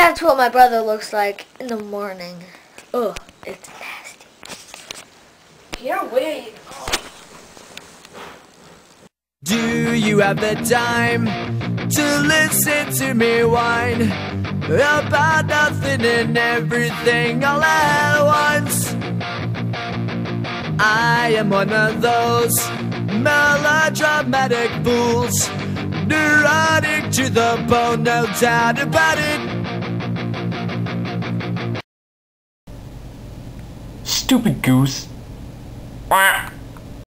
That's what my brother looks like in the morning. Ugh, it's nasty. Can't wait. Do you have the time to listen to me whine about nothing and everything all at once? I am one of those melodramatic fools, neurotic to the bone, no doubt about it. Stupid goose. Quack.